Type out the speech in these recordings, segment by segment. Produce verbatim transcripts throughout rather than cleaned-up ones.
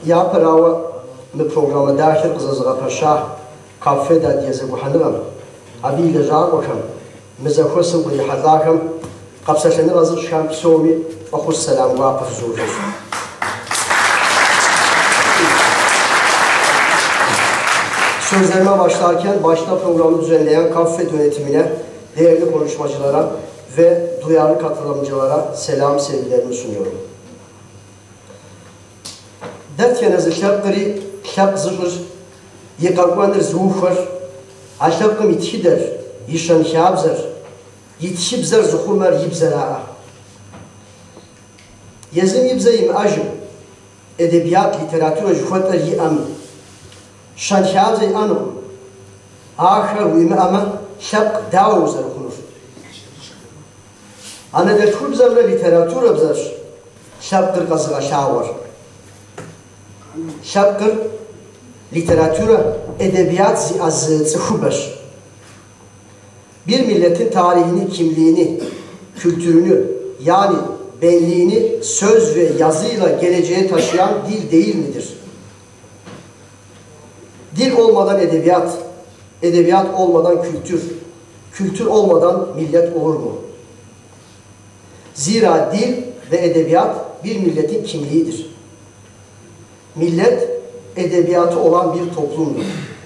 يا براو من برنامج داخل قزازغا باشا كافيه دا ديزغو حنغم أبي لجاكم مزخوس وبي حذاكم قبل سنة رزق شام سومي أخو السلام واقف زوجي Sözlerime başlarken başta programı düzenleyen Kaffet yönetimine, değerli konuşmacılara ve duyarlı katılımcılara selam sevgilerimi sunuyorum. Derken az şapkırı şap zıkır yıkakmanır zuhur aşapkım ithider yişan şabzer yitişibzer zuhurmer yibzera'a yazım yibzeyim ajım edebiyat, literatür ve jufatlar yiyam شان شابزي أنا آخر ويما أما شق داوزر خنوف أنا دكتور بزمرة ليتراتورة بزرش شقر قصة شاور شقر ليتراتورة edebiyat az tıxubaş bir milletin tarihini, kimliğini, kültürünü yani benliğini söz ve yazıyla geleceğe taşıyan dil değil midir? Dil olmadan edebiyat, edebiyat olmadan kültür, kültür olmadan millet olur mu? Zira dil ve edebiyat bir milletin kimliğidir. Millet, edebiyatı olan bir toplumdur.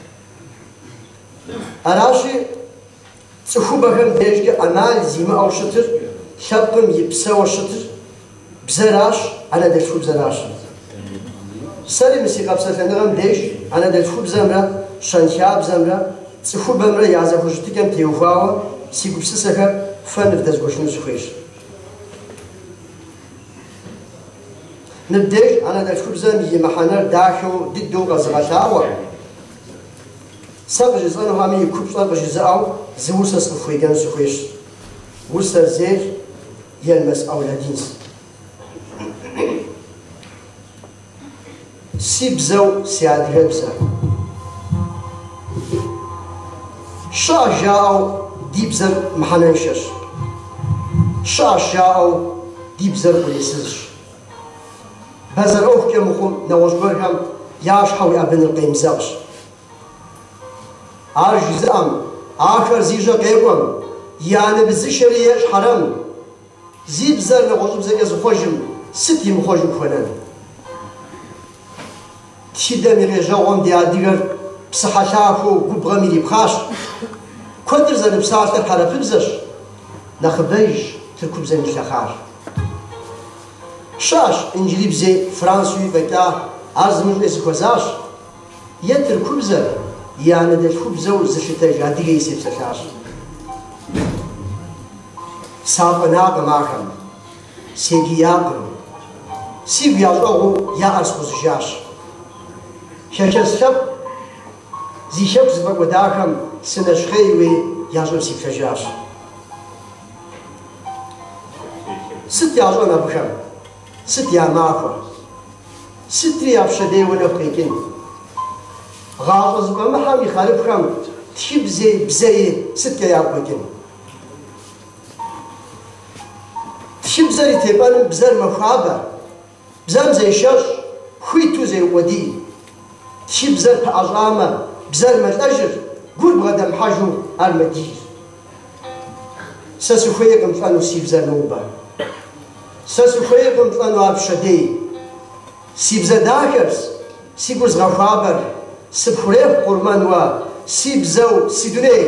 Araşı, tıxu bakım dergi analizimi avşatır, şapkım yipse avşatır, bize raş, ana de şu bize raş. سري مسي قبسة فندقم ديش أنا دلفو بزمرة شنشاب بزمرة تخو بمرة يازا خوشتي كم تيوفاوا سيكو بسسكا فنف دزگوشنو سخويش نبديش أنا دلفو بزمرة يمحانر داخو ددو غزغشاوا سب جزانو همي يكوبسار بجزاو زوسس بخويگان سخويش وسر زير يلمس أولادينس سيبزو سيادة بزا شا جاو ديبزر محننشش شا جاو ديبزر بليسش بزر اوه كمخم نوجبرهم ياش حوي ابن القيم زغش عرجزام آخر زيجا قيقوم يعني بزشريش حرام زيبزر نوجب زيجا خوشم ستي مخوشم خونن تشيدا ميرجا وان ديال ديگر بصحاشاكو غبغا ميلي بخاش كودر زن بصاحتر حرف بزش نخبيج تركب زن شخار شاش انجلي بزي فرانسوي بكا ارزمن از كوزاش يتركب زر يعني دل خبزو زشتاج ديگه يسيب سشاش سابنا قماكم سيجياكم سيب يازو يا ارسوزجاش شاش شب زي شب زبق وداكم سنشخيوي يازو سيب سجاش ست يازو نبخم ست يا ماخو ست يا بشدي ونبخيكين غاز زبق محامي خالبخم تشيب زي بزي ست يا بخيكين تشيب زي تيبان بزر مخابة بزر زي شاش خويتو زي ودي تشيب بزر بأجامة بزر متأجر قول بغدا محاجو المدير ساسو خويكم فانو سيب زر نوبة ساسو خويكم فانو عبشدي سيب زر داكرس سيب زر غفابر سيب خريف قرمانوا سيب زو سيدوني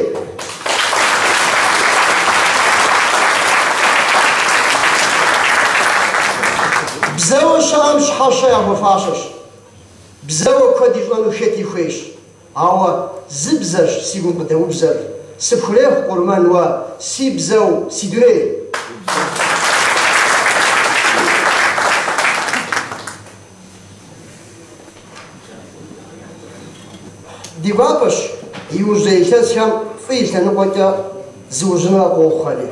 بزو شامش حاشا يا مفاشش بزو كودي جلانو شتي خويش أو زبزش سيقوم بدو بزر سبخريف قرمان و سيبزو سيدوني ديبابش يوجد شام فيش لنقطة زوجنا قوخالي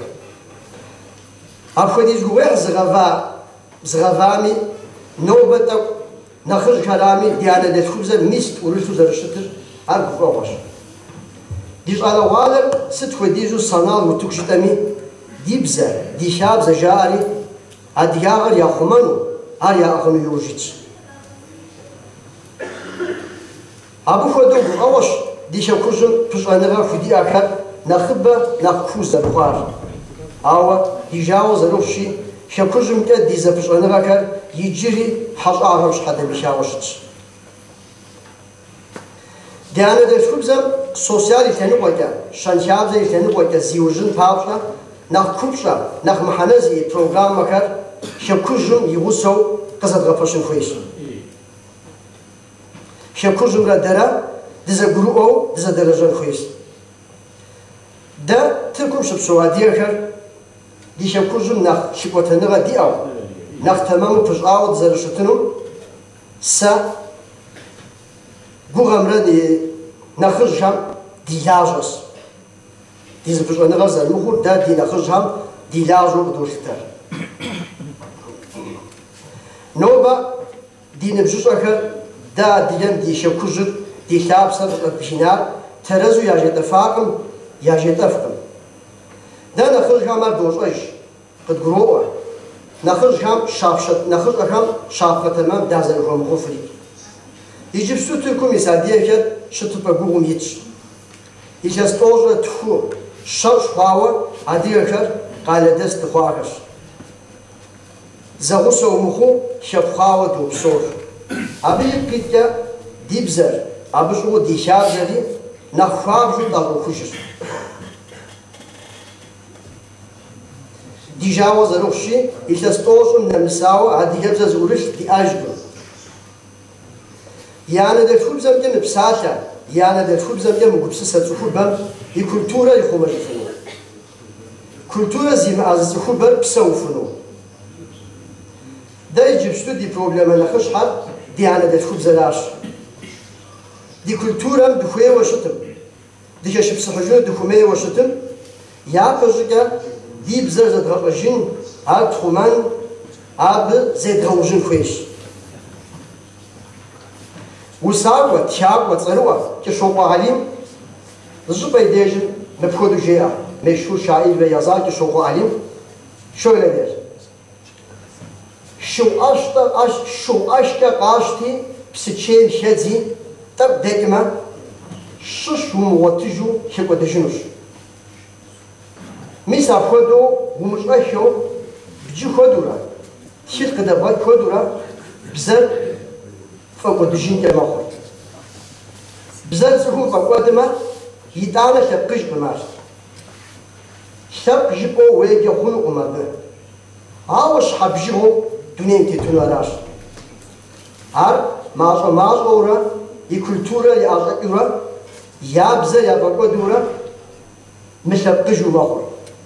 أخذ يجوا زغفا زغفامي نوبة نخرج كلامي ديانا دخوزة ميست ورسو زرشتر أرجو فوقش ديج على والر ست وديجو صنال وتكشتمي ديبزة ديشابزة جاري أدياغر يا خمانو أريا أخنو يوجيتش أبو خدوم أوش دي شكوزم بشأنها خدي أكثر نخبة نخوز البخار أو يجاوز روشي شكوزم كده دي بشأنها كر يجري حاج أعرفش حدا بيشاوشت ديانا دفوبزم سوسيال يتنوعك شنشاب زي يتنوعك زيوجن بابشنا نخكوبشنا نخ محنزي برنامج مكر شكوزم يوسو قصد غفشن خويش شكوزم را درا دز جروء دز درجة خويش ده تركم شب سوادية كر دي شكوزم نخ شكوتنا دي أو نخ تمام فجأة دز رشتنو سا جوغامرني نخرجهم ديلاجس ديز فجأة نغزل المخور ده دي نخرجهم ديلاجو بدوشتر نوبا دي نبجوش أكر دا ديان دي شكوزر دي شاب صدق بشينار ترزو ياجي تفاقم ياجي تفقم دا نخرجهم مردوش ايش قد قروة نخرجهم شافشت نخرجهم شافة تمام دازلهم غفري يجب سوتركم يسادية كد شتبا قوم يتش يجب استوجه تخو شوش خواوة عدية كد قال دست خواكش زغوسو مخو شبخاوة دوبسور أبي يبقيت ديبزر أبي شو دي شابزري نخواب شو دارو خوشش دي جاوز روشي يتستوش من المساوة عدي يبزر زورش دي أجبر يعني ده فوب زمجة مبساطة يعني ده فوب زمجة مقبسة تخوب بم يكولتورة يخوما يفنو كولتورة زي ما عزيز يخوب بم بسوفنو ده يجب شتو دي بروبلما نخش حد دي أنا ده تخوب زلاش دي كولتورة دخوية وشتم دي كشب صحجون دخومية وشتم يا بجيكا دي بزر زد غرجين عاد خومان عاد زيد غوجين خويش وساوة تشاق وتصلوة كشوقا عليم الزبا يديجن نبخدو جيا مشهور شاعر ويازار كشوقا عليم şöyle der. Şu aşta aş şu aşta kaçtı psiçel şezi tab dekme şu şu muvatiju şekodejunus. Misa fodo gumuşaşo biji kodura. Şit kadar bak kodura bize فقدجين كماخو بزاف سهول فقدما يتعالى شقش بماش شق جبو ويجي خلق مربه هاوش حبجيو دنيا تتونو راش هر ماش ماش اورا يكولتورا يازقورا يا بزا يا فقدورا مشقجو ماخو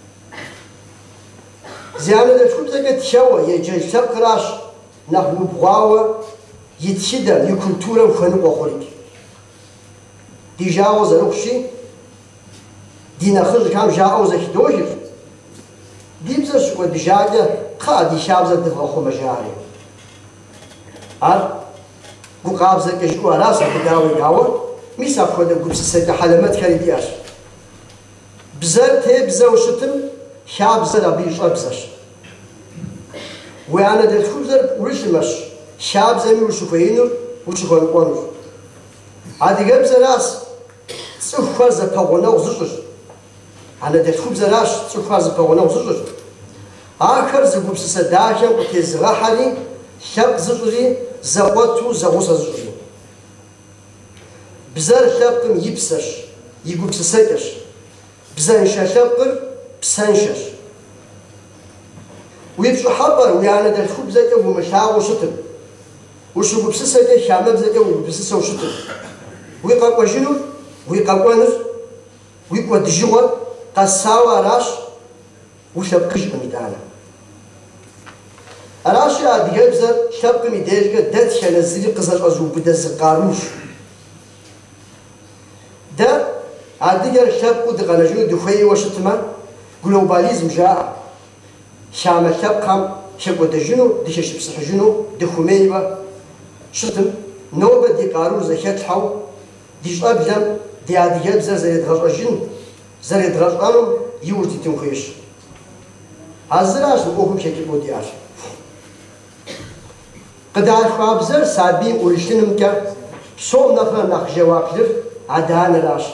زيانه دفكم زكت شوا يجي شق راش نحو بغاوه يتشدد يكولتورا وخنق وخوريك دي جاوز روخشي دي نخرج كام جاوز خدوجر دي بزاش كو بجاجه قا دي شابز دفع خو مجاري ار كو قابز كشكو راس بداوي داو ميسا خود غبس سك حلمت كاري دياش بزر تي بزاو شتم شابز ربيش ابزش وانا دفوزر ورشمش شاب زمي وشوفينور وشوفون قانور عادي جاب زراس سوفر زباغونا وزجر أنا دخوب زراش سوفر زباغونا وزجر آخر زبوب سداجم وتزرع حالي شاب زجري زواتو زوس زجري بزار شابكم يبسش يجوب سسكش بزار شاشابكر بسانشش ويبشو حبر ويانا دخوب زكا ومشاع وشتم وشو بسسة ده شامل زكاة وبسسة وشتى ويقال وجنو ويقال ونر ويقال دجوة قصاوة راش وشبكش بميدانا راش يا ديابزر شبك ميداجة دات شنزلي قصص أزوب بدا زقاروش ده عادية شبك ودقناجو دخوي وشتما جلوباليزم جاء شامل شبكام شبك دجنو دش شبسح جنو دخوميبا شتم نوبة دي قارور زكاة حو ديش أبلم دي عادية بزر زي درجين زي درجانم يورتي تنخيش عزراش نقوهم شكل بودياش قدار خواب زر سابين ورشتنم كا Псом нэхърэ нэхъ жэуаплыр адэ-анэращ.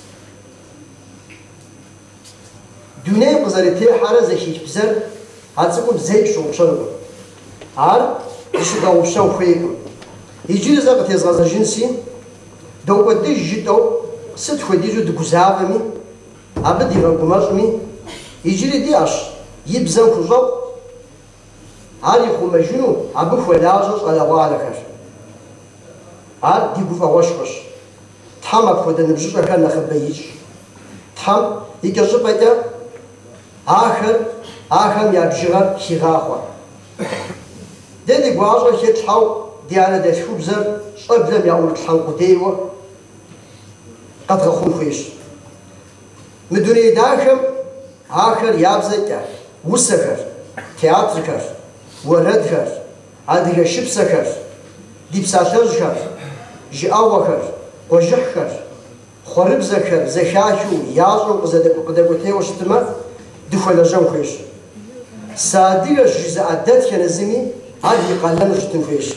Дунейм къызэрытехьэрэ зэхилъ бзэр а цӏыкӏум зэи щыгъупщэнукъым. Ар зыщыдэгъупщэн хуейкъым. Иджыри зэ къытезгъэзэжын си, докӏуэдыж жытӏэу сыт хуэдизу дыгузавэми, абы дигъэгумэщӏми, иджыри диӏэщ и бзэм хущӏэкъу, ар ихъумэжыну абы хуэлажьэ щӏалэгъуалэхэр. Ар ди гуфӏэгъуэшхуэщ. Тхьэм апхуэдэ ныбжьыщӏэхэр нэхъыбэ ищӏ. Тхьэм и кӏэщӏыпӏэкӏэ ахэр ахэм я бжыгъэр хигъахъуэ. Дэ ди гуащӏэ хетлъхьэу ди анэдэлъхубзэр щӏэблэм яӏурылъхьэн къудейуэ къэдгъэхъун хуейщ. Мы дуней дахэм ахэр ябзэкӏэ усэхэр, театрхэр, уэрэдхэр, адыгэ шыпсэхэр, ди псалъэжьхэр, жыӏэгъуэхэр, къуэжыхьхэр, хъуэрыбзэхэр зэхахыу ящӏэу къыдэкӏуэтейуэ щытымэ дыхуэлэжьэн хуейщ. Сыадыгэщ жызыӏэдэтхэ зыми ар и къалэну щытын хуейщ.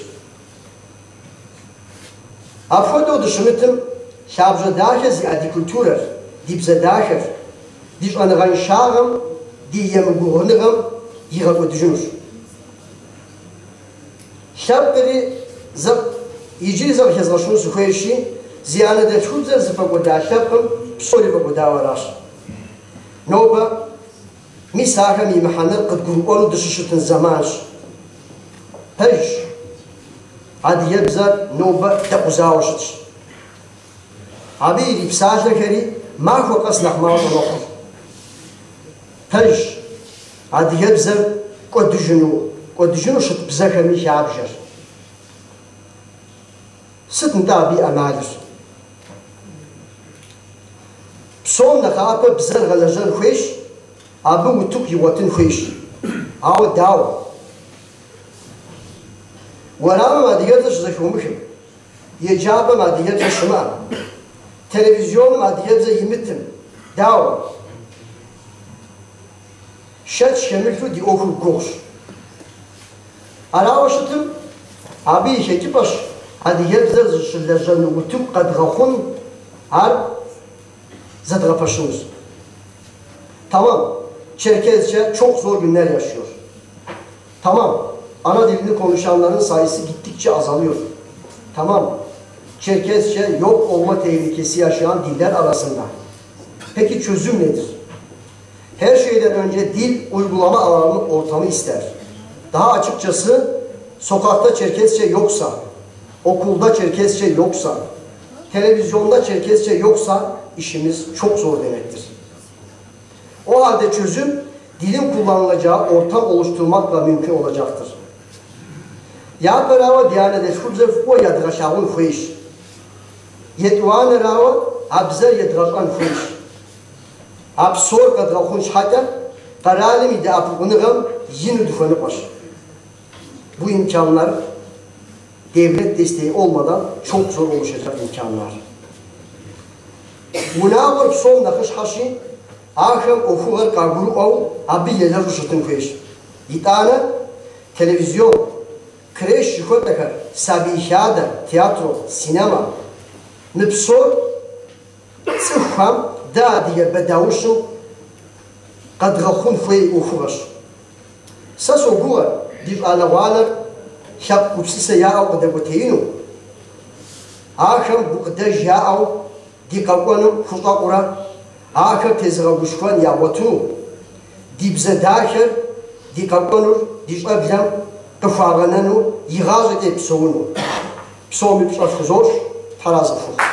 Апхуэдэу дыщымытым лъабжьэ дахэ зиӏэ ди культурэр, ди бзэ дахэр, ди щӏэныгъэншагъэм, ди емыгугъыныгъэм игъэкӏуэдыжынущ. Лъэпкъри иджыри зэ къыхезгъэщыну сыхуейщи, зи анэдэлъхубзэр зыфӏэкӏуэда лъэпкъым псори фӏэкӏуэдауэ аращ. Нобэ мис ахэм и мыхьэнэр къыдгурыӏуэну дыщыщытын зэманщ. Пэжщ. Адыгэбзэр нобэ дэӏузауэ щытщ. Абы ирипсалъэхэри махуэ къэс нэхъ мащӏэ мэхъур. Пэжщ. Адыгэбзэр кӏуэдыжыну, кӏуэдыжыну щыт бзэхэми лъабжэр. Сыт нтӏэ абы и ӏэмалыр? Псом нэхъапэ бзэр гъэлэжьэн хуейщ, абы утыку игъуэтын хуейщ. Ауэ дауэ? Уэрамым адыгэбзэр щызэхиумыхым, еджапӏэм адыгэбзэр щымыӏэм, телевизионым адыгэбзэр имытым, дауэ? Шэч хемыху ди ӏуэхур гугъущ. Арауэ щытым, абы и хекӏыпӏэщ адыгэбзэр зыщылэжьэн утыку къэдгъэхъун, ар zedğepaşınız. Tamam, Çerkezce çok zor günler yaşıyor. Tamam, ana dilini konuşanların sayısı gittikçe azalıyor. Tamam, Çerkezce yok olma tehlikesi yaşayan diller arasında. Peki çözüm nedir? Her şeyden önce dil uygulama alanı ortamı ister. Daha açıkçası sokakta Çerkezce yoksa, okulda Çerkezce yoksa, televizyonda Çerkezce yoksa işimiz çok zor demektir. O halde çözüm dilin kullanılacağı ortam oluşturmakla mümkün olacaktır. Ya beraber diyane deskurzer o yadraşağın fuiş. Yetuane rawa abzer yadraşan fuiş. Absor kadraxun şhata qaralimi de apğınığım yeni düfeni baş. Bu imkanlar devlet desteği olmadan çok zor oluşacak imkanlar. Munavır son nakış haşi ahım ofuğar kaguru ol abi yeler ruşatın kuyiş. İtane televizyon, kreş şukotakar, sabihada, tiyatro, sinema, nıpsor, sıhham, da diye bedavuşun qadğaxun fuey ofuğar. Sas oguğar, div alavalar, şap kupsise yağ qadagoteyinu. Ahım bu qadaj yağ di qaqonu xutaqura ahır tezğabuşkan yağotu dibze daxer di qaqonur di şablam qfağananu yığazete psonu psomi psafuzor tarazıfur.